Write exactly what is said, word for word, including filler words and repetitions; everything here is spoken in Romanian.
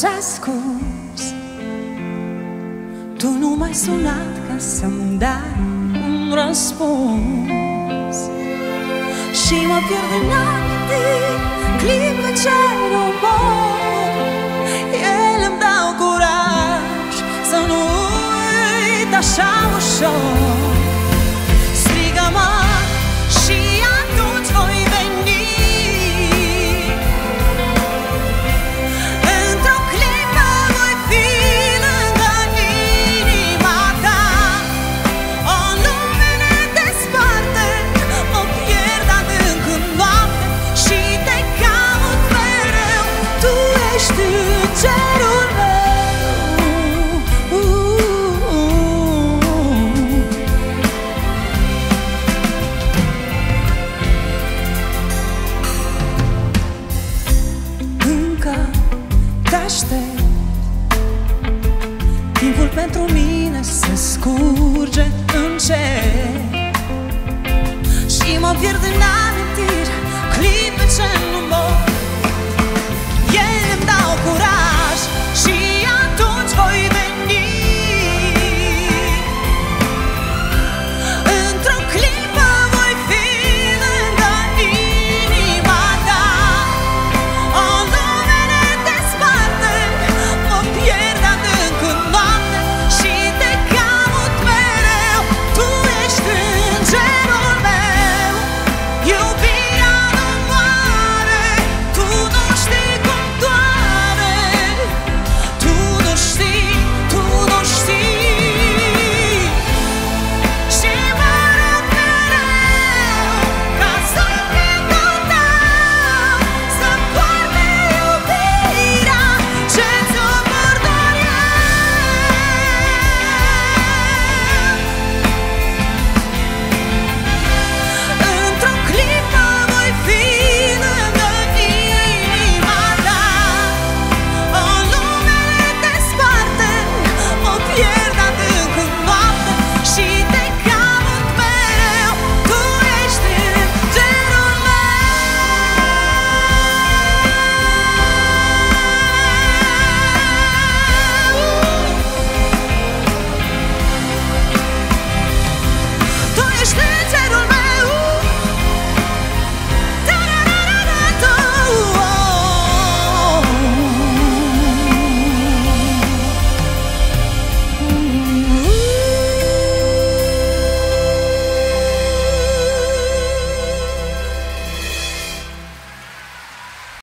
s-a scurs. Tu nu m-ai sunat ca să-mi dai un răspuns și mă pierd în amintiri, clipe ce nu mor. Ele îmi dau curaj să nu uit așa ușor. Strigă-mă și atunci voi veni. Într-o clipă voi fi lângă inima ta. O lume ne desparte, mă pierd adânc în noapte și te caut mereu. Tu ești îngerul meu. Te-aștept, timpul pentru mine se scurge încet și mă pierd în amintiri, clipe ce nu